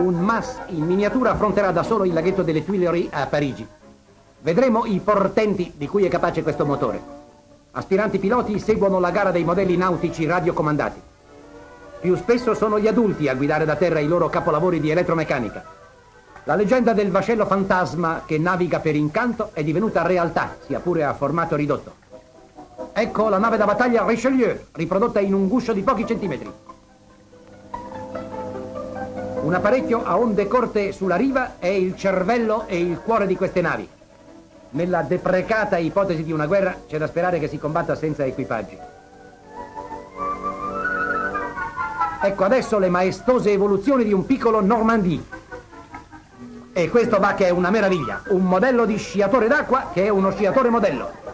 un MAS in miniatura affronterà da solo il laghetto delle Tuileries a Parigi. Vedremo i portenti di cui è capace questo motore. Aspiranti piloti seguono la gara dei modelli nautici radiocomandati. Più spesso sono gli adulti a guidare da terra i loro capolavori di elettromeccanica. La leggenda del vascello fantasma che naviga per incanto è divenuta realtà, sia pure a formato ridotto. Ecco la nave da battaglia Richelieu, riprodotta in un guscio di pochi centimetri. Un apparecchio a onde corte sulla riva è il cervello e il cuore di queste navi. Nella deprecata ipotesi di una guerra c'è da sperare che si combatta senza equipaggi. Ecco adesso le maestose evoluzioni di un piccolo Normandie. E questo va che è una meraviglia, un modello di sciatore d'acqua che è uno sciatore modello.